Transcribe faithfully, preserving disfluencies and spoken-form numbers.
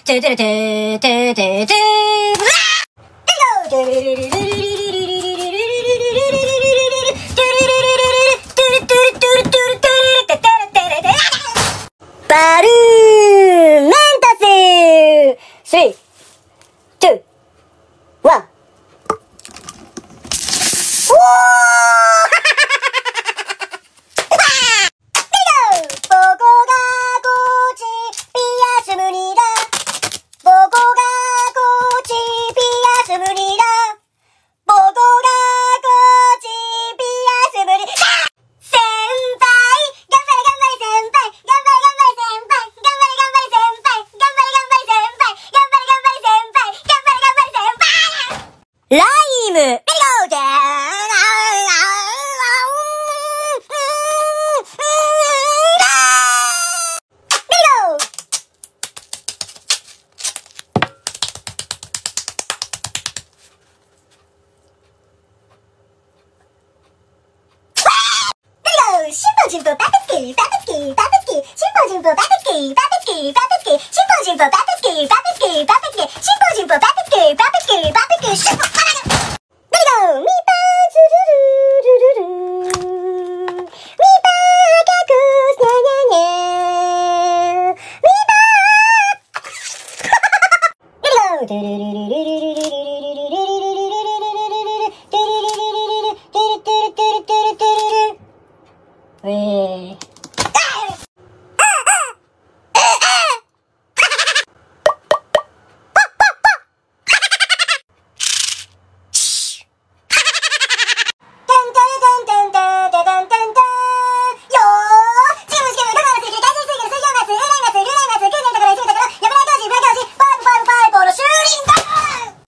ててれててててバルーンメンタス スリー、ツー、ワン。おーボコがこっちピアス無理だ。ボコがこっちピアス無理だ。ボコがこっちピアス無理だ。先輩頑張れ頑張れ先輩頑張れ頑張れ先輩頑張れ頑張れ先輩頑張れ頑張れ先輩頑張れ頑張れ先輩頑張れ頑張れ先輩ライムレディゴーじゃーシンポジンポパペスキーパペスキーパペスキーシンポジンポパペスキーパペスキーパペスキーシンポジンポパペスキーパペスキーパペスキーシンポジンポパペスキー